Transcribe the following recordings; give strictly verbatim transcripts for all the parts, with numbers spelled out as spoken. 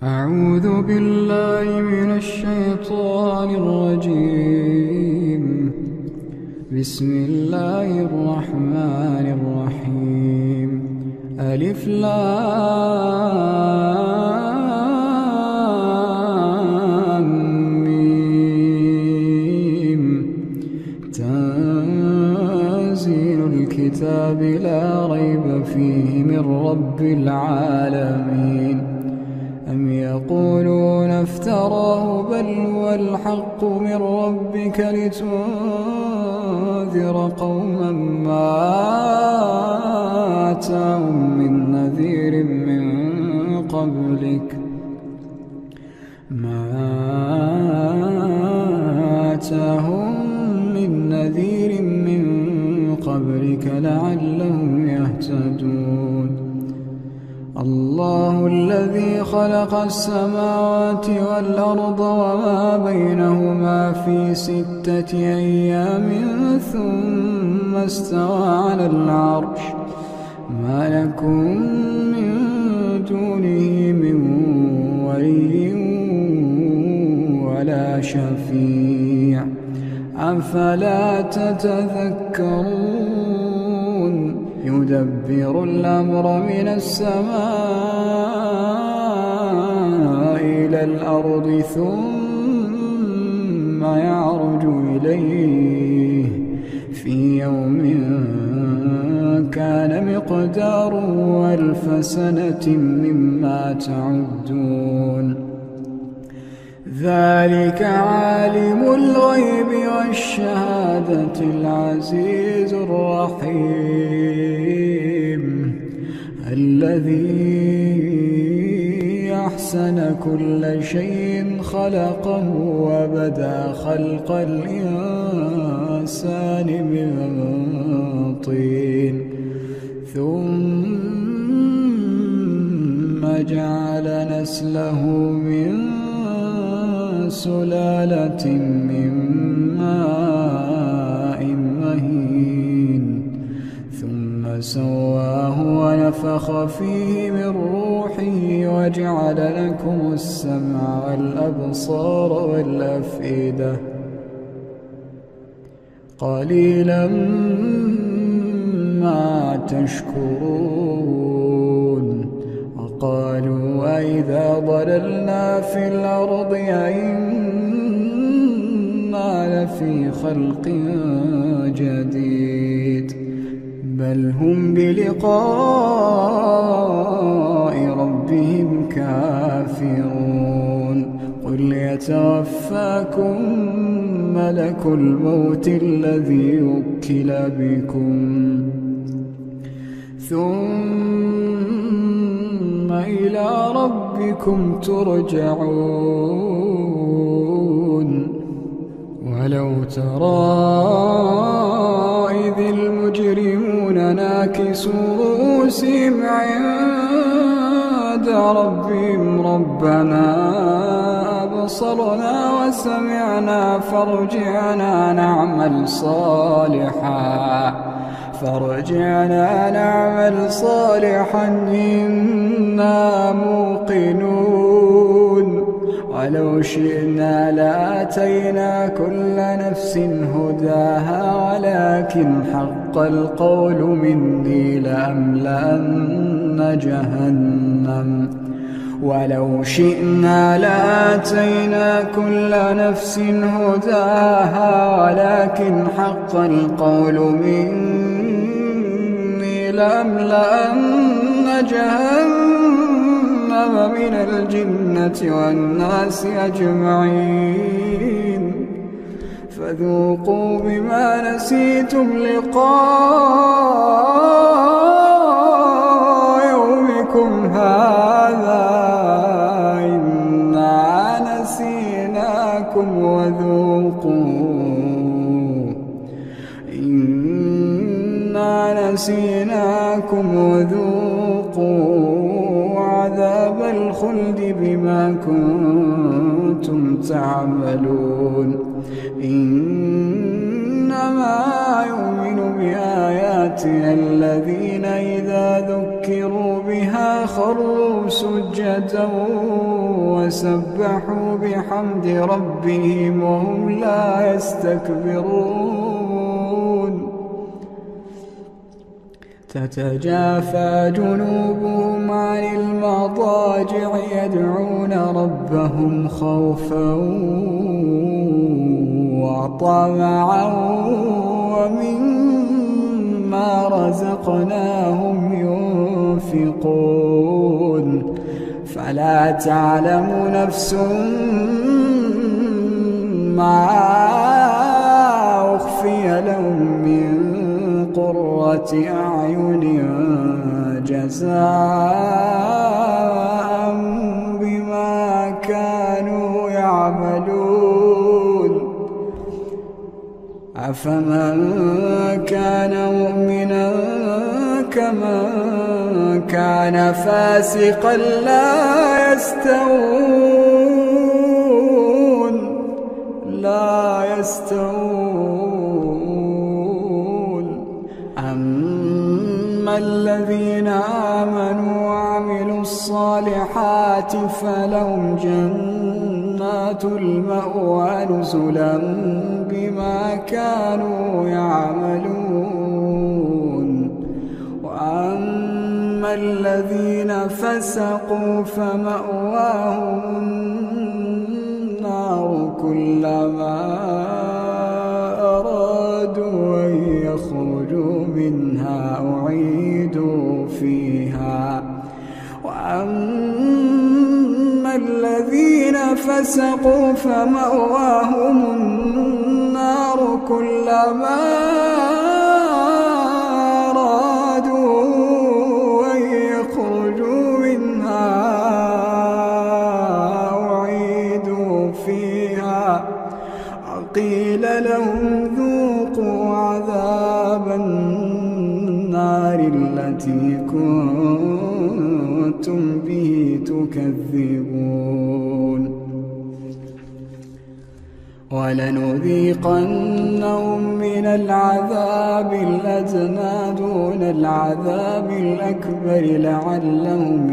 أعوذ بالله من الشيطان الرجيم. بسم الله الرحمن الرحيم. ألف لام ميم. تنزيل الكتاب لا ريب فيه من رب العالمين. أم يقولون افتراه بل هو الحق من ربك لتنذر قوما ما آتاهم من نذير من قبلك ما آتاهم من نذير من قبلك لعلهم يهتدون. الله الذي خلق السماوات والأرض وما بينهما في ستة أيام ثم استوى على العرش. ما لكم من دونه من ولي ولا شفيع أفلا تتذكرون. يدبر الأمر من السماء إلى الأرض ثم يعرج إليه في يوم كان مقداره ألف سنة مما تعدون. ذلك عالم الغيب والشهادة العزيز الرحيم الذي أحسن كل شيء خلقه وبدأ خلق الإنسان من طين ثم جعل نسله من سلالة من ماء مهين ثم سواه ونفخ فيه من روحه وجعل لكم السمع والأبصار والأفئدة قليلا ما تشكرون. وقالوا أئذا ضللنا في الأرض أئنا لفي خلق جديد بل هم بلقاء ربهم كافرون. قل يتوفاكم ملك الموت الذي وكل بكم ثم إلى ربكم ترجعون. ولو ترى إذ المجرمون ناكسوا رؤوسهم عند ربهم ربنا أبصرنا وسمعنا فارجعنا نعمل صالحا فارجعنا نعمل صالحا إنا موقنون. ولو شئنا لآتينا كل نفس هداها ولكن حق القول مني لأملأن جهنم ولو شئنا لآتينا كل نفس هداها ولكن حق القول مني لأملأن جهنم من الجنة والناس أجمعين. فذوقوا بما نسيتم لقاء يومكم هذا إنا نسيناكم وذوقوا إنا نسيناكم وذوقوا عذاب الخلد بما كنتم تعملون. إنما يؤمن بآياتنا الذين إذا ذكروا بها وخروا سجدا وسبحوا بحمد ربهم وهم لا يستكبرون تتجافى جنوبهم عن المضاجع يدعون ربهم خوفا وطمعا ومما رزقناهم ينفقون فلا تعلم نفس ما أخفي لهم من قرة أعين جزاء بما كانوا يعملون أفمن كان مؤمنا كمن كان فاسقا لا يستوون لا يستوون أما الذين آمنوا وعملوا الصالحات فلهم جنات المأوى نزلا بما كانوا يعملون وأما الذين فسقوا فمأواهم النار كلما أرادوا أن يخرجوا منها أعيدوا فيها وأما الذين فسقوا فمأواهم النار كلما أرادوا أن يخرجوا منها أعيدوا فيها وقيل لهم ذوقوا عذاب النار التي كنتم به تكذبون ولنذيقنهم من العذاب الأدنى دون العذاب الأكبر لعلهم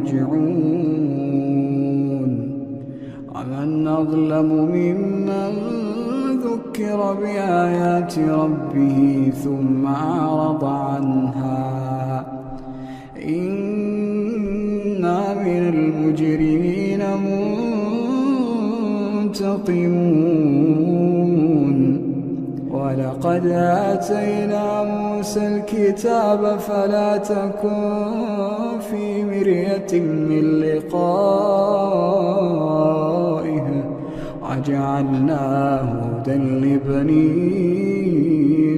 يرجعون ومن أظلم ممن ذكر بآيات ربه ثم أعرض عنها إنا من المجرمين منتقمون ولقد آتينا موسى الكتاب فلا تكن في مرية من لقائه وجعلناه هدى لبني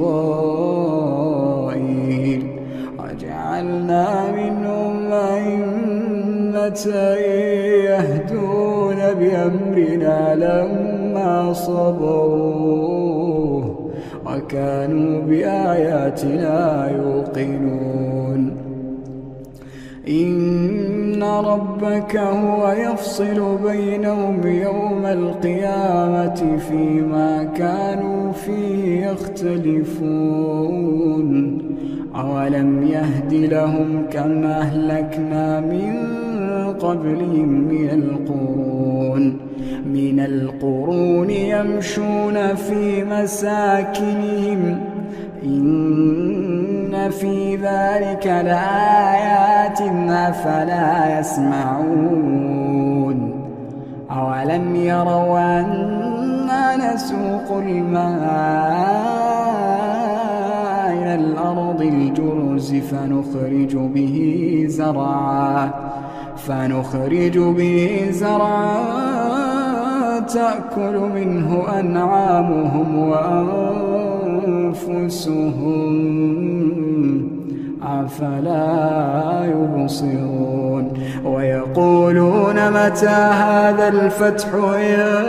إسرائيل وجعلنا منهم أئمة يهدون بأمرنا لما صبروا وكانوا بآياتنا يوقنون إن ربك هو يفصل بينهم يوم القيامة فيما كانوا فيه يختلفون أولم يهد لهم كم أهلكنا من قبلهم من القرون من القرون يمشون في مساكنهم إن في ذلك لآيات أفلا يسمعون أولم يروا أنا نسوق الماء إلى الأرض الجرز فنخرج به زرعا فنخرج به زرعا تأكل منه أنعامهم وأنفسهم أفلا يبصرون ويقولون متى هذا الفتح إن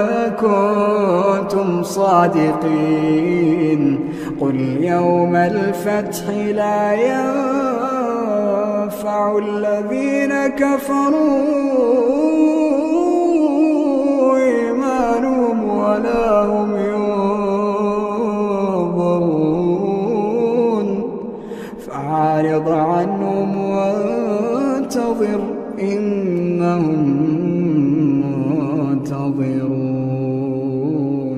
كنتم صادقين قل يوم الفتح لا ينفع الذين كفروا إيمانهم ولا هم ينظرون فأعرض عنهم إنهم منتظرون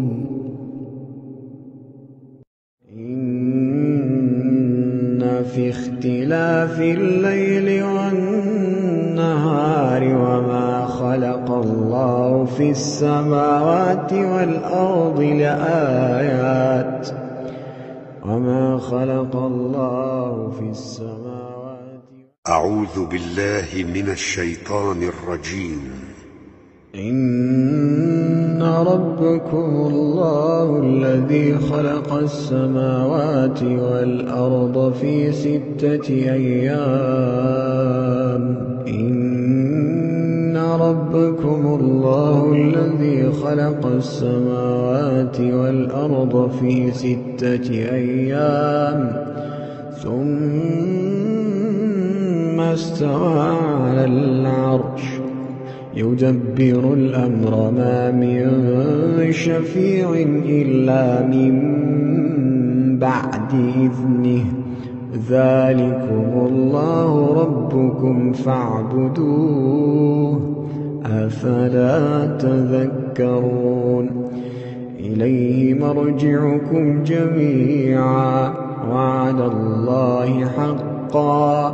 إن في اختلاف الليل والنهار وما خلق الله في السماوات والأرض لآيات وما خلق الله في السماوات. أعوذ بالله من الشيطان الرجيم. إن ربكم الله الذي خلق السماوات والأرض في ستة أيام إن ربكم الله الذي خلق السماوات والأرض في ستة أيام ثم استوى على العرش يدبر الأمر ما من شفيع إلا من بعد إذنه ذلكم الله ربكم فاعبدوه أفلا تذكرون إليه مرجعكم جميعا وعد الله حقا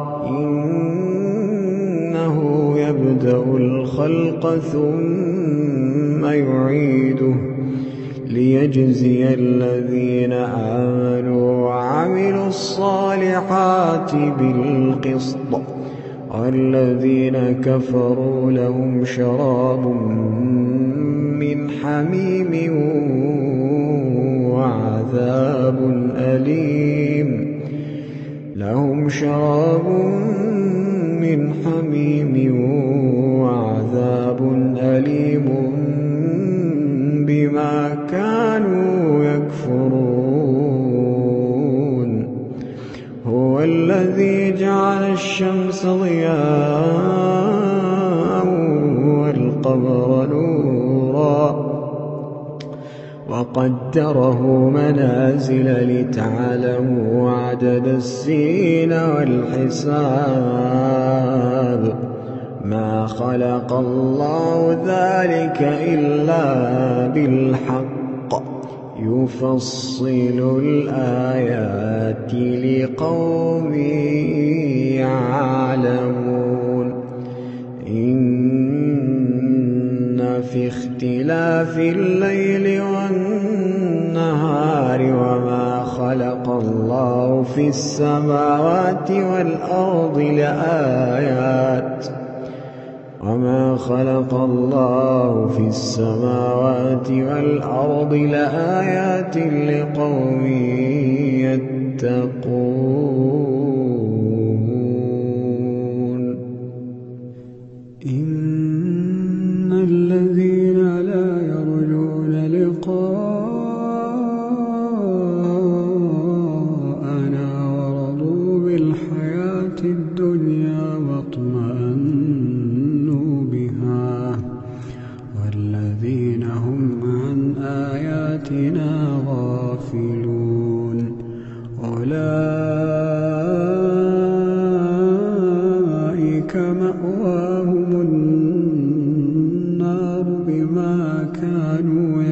إنه يبدأ الخلق ثم يعيده ليجزي الذين آمنوا وعملوا الصالحات بالقسط والذين كفروا لهم شراب من حميم وعذاب أليم لهم شراب من حميم وعذاب أليم بما كانوا يكفرون هو الذي جعل الشمس ضياء والقمر نورا وقدره منازل لتعلموا عدد السنين والحساب ما خلق الله ذلك إلا بالحق يفصل الآيات لقوم يعلمون إن في اختلاف الليل والنهار وما خلق الله في السماوات والأرض لآيات وما خلق الله في السماوات والأرض لآيات لقوم يتقون إن الذين لا يرجون لقاءنا ورضوا بالحياة الدنيا واطمأنوا بها والذين هم عن آياتنا غافلون أولئك مأواهم النار بما كانوا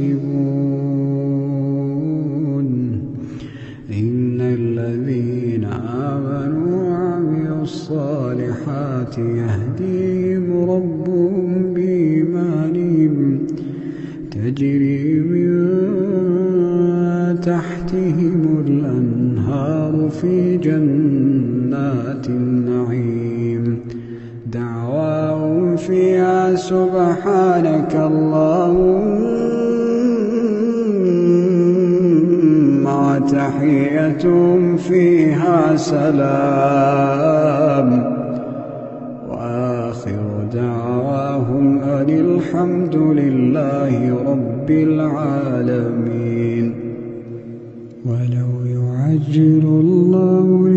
يكسبون إن الذين آمنوا وعملوا الصالحات يهديهم ربهم بإيمانهم تجري من تحتهم الأنهار في جنات النعيم دعواهم فيها سبحانك اللهم وتحيتهم فيها سلام وآخر دعواهم أن الحمد لله رب العالمين. ولو يعجل الله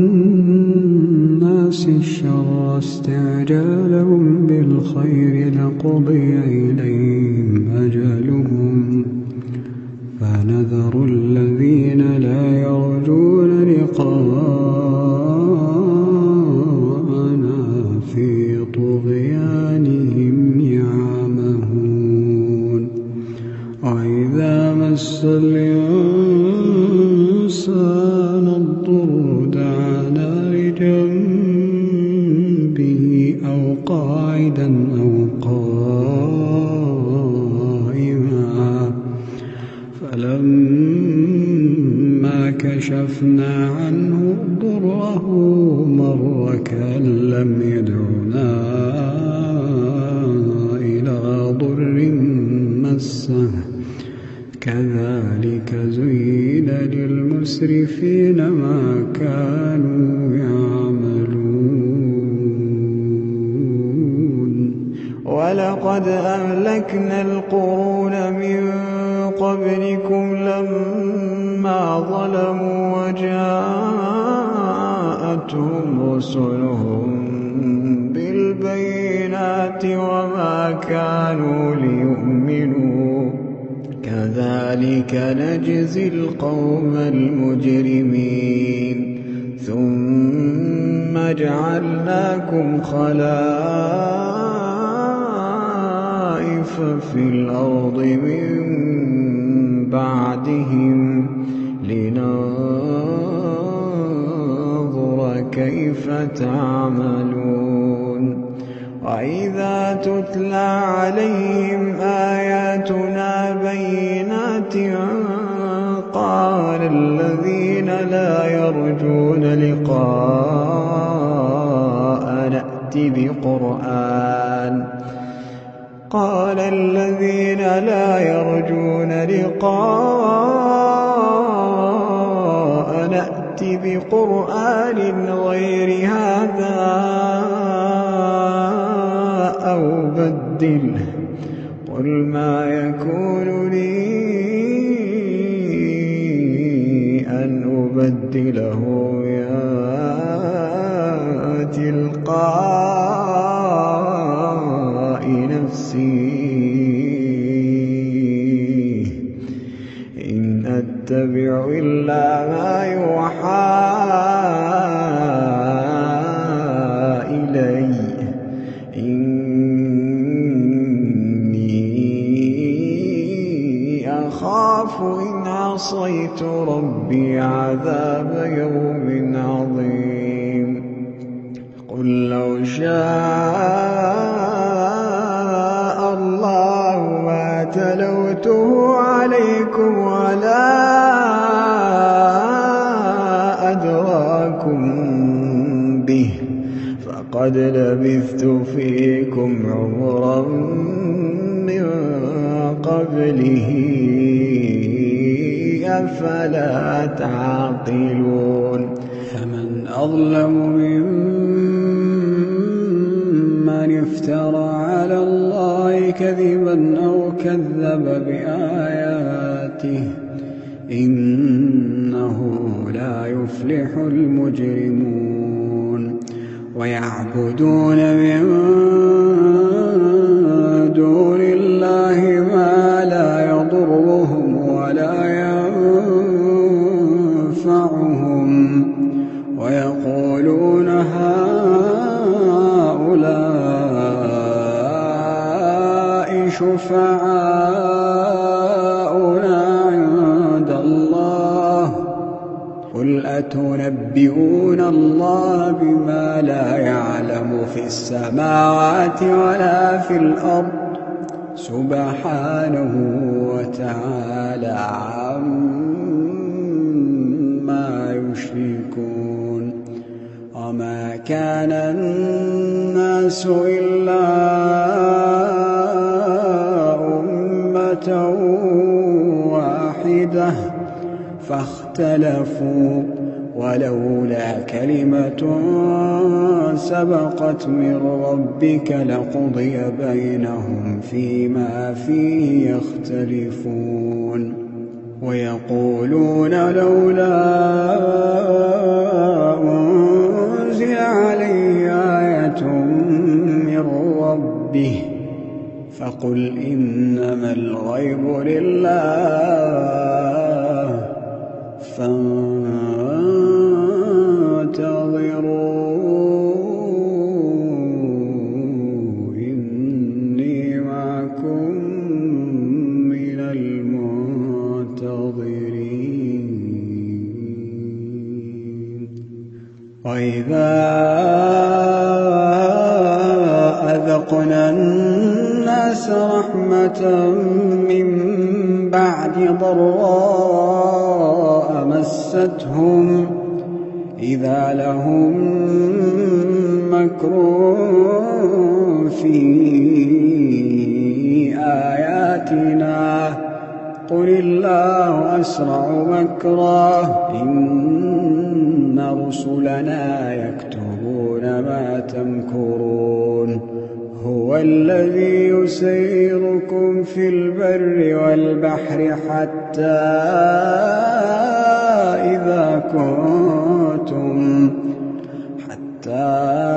للناس الشر استعجالهم بالخير لقضي إليهم أجلهم فنذر الذين لا يرجون لقاءنا في طغيان مس الإنسان الضر دعانا لجنبه أو قاعدا أو قائما فلما كشفنا عنه ضره مر كأن لم يدعنا إلى ضر مسه كذلك زين للمسرفين ما كانوا يعملون ولقد أهلكنا القرون من قبلكم لما ظلموا وجاءتهم رسلهم بالبينات وما كانوا ليؤمنوا كذلك نجزي القوم المجرمين ثم جعلناكم خلائف في الأرض من بعدهم لننظر كيف تعملون وإذا تتلى عليهم آياتنا بينات قال الذين لا يرجون لقاء نأتي بقرآن قال الذين لا يرجون لقاء نأتي بقرآن غير هذا أو بدله قل ما يكون لي أن أبدله يا تلقاء نفسي إن أتبع إلا ما يوحى إلي أخاف إن عصيت ربي عذاب يوم عظيم قل لو شاء الله ما تلوته عليكم ولا أدراكم به فقد لبثت فيكم عمرا من قبله أفلا تعقلون فمن أظلم ممن افترى على الله كذبا أو كذب بآياته إنه لا يفلح المجرمون ويعبدون من دون الله ما لا يضرهم ولا ينفعهم ويقولون هؤلاء شفعاؤنا عند الله قل أتنبئون الله بما لا يعلم في السماوات ولا في الأرض سبحانه وتعالى عما يشركون وما كان الناس إلا أمة واحدة فاختلفوا ولولا كلمة سبقت من ربك لقضي بينهم فيما فيه يختلفون ويقولون لولا أنزل عليه آية من ربه فقل إنما الغيب لله فانتظروا إني معكم من المنتظرين وإذا أذقنا الناس رحمة من بعد ضراء مستهم إذا لهم مكر في آياتنا قل الله أسرع مكرا إن رسلنا يكتبون ما تمكرون هو الذي يسيركم في البر والبحر حتى إذا كنتم حتى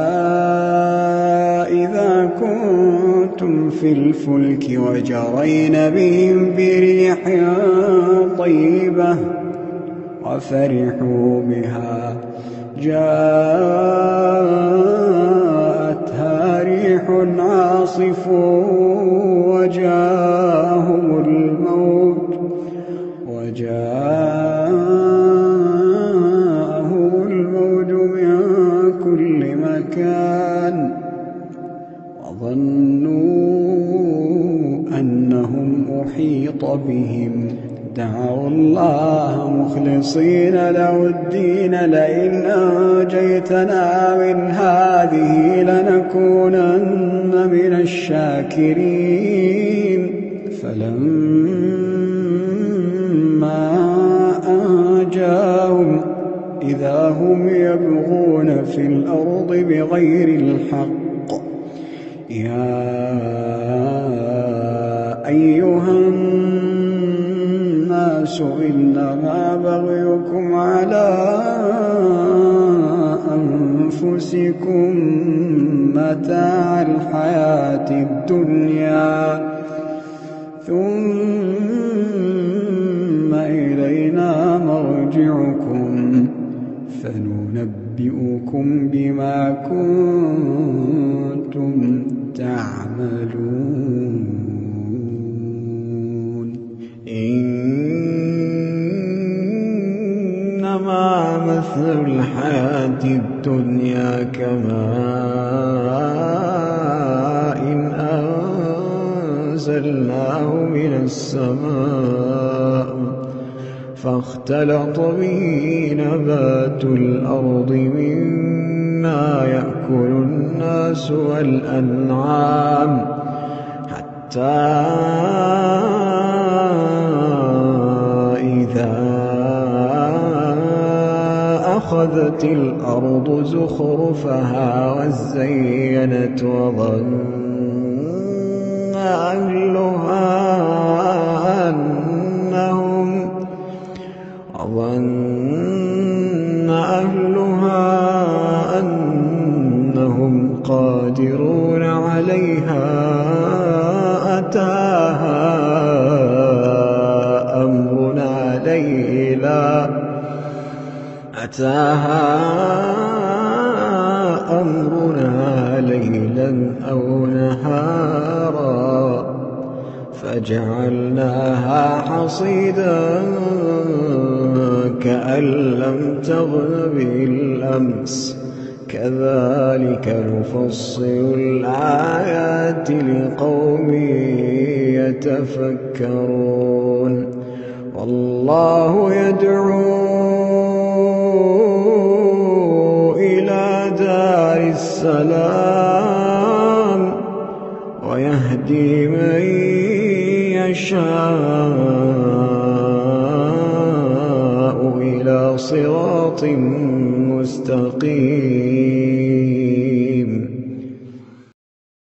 إذا كنتم في الفلك وجرين بهم بريح طيبة وفرحوا بها جاءتها ريح عاصف وجاءهم الموت وجاءهم الموت من كل مكان وظنوا أنهم أحيط بهم دعوا الله مخلصين له الدين لئن أنجيتنا من هذه لنكونن من الشاكرين فلما أنجاهم إذا هم يبغون في الأرض بغير الحق يا أيها الناس إنما بغيكم على أنفسكم متاع الحياة الدنيا ثم إلينا مرجعكم فننبئكم بما كنتم تعملون إنما مثل الحياة الدنيا كماء إن أنزلناه من السماء فاختلط به نبات الأرض مما يأكل الناس والأنعام حتى إذا أخذت الأرض زخرفها وزينت وظن أهلها أنهم وظن أهلها أنهم قادرون عليها أتاها أمرنا ليلا أتاها أمرنا ليلا أو نهارا فجعلناها حصيدا كأن لم تغن بالأمس كذلك نفصل الآيات لقوم يتفكرون والله يدعو إلى دار السلام ويهدي من يشاء إلى صراط مستقيم